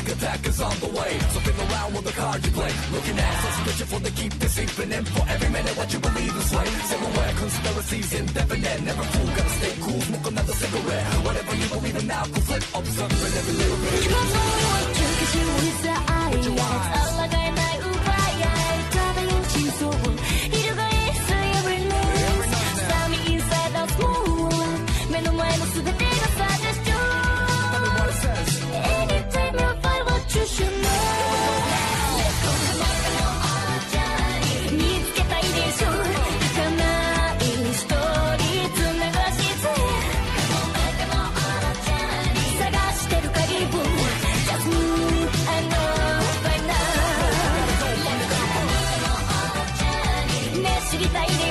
Sneak attack is on the way. So spin around with the card you play. Looking at suspicion for they keep deceiving. And for every minute what you believe is right. Silhouette conspiracies indefinite. Never fool, gotta stay cool, smoke another cigarette. Whatever you believe in now, conflict, observing every little bit. 기분 좋게 쉬운 아이야. 알아가나이 우바야. 따다인 진소문. 이루가 있어 every night. 싸움이 inside out smooth. 맨前の全てがsuggestion. Anytime you find what you should know. 見つけたいでしょ。儚いストーリー繋がして探してる鍵を Just move I know by now ね知りたいで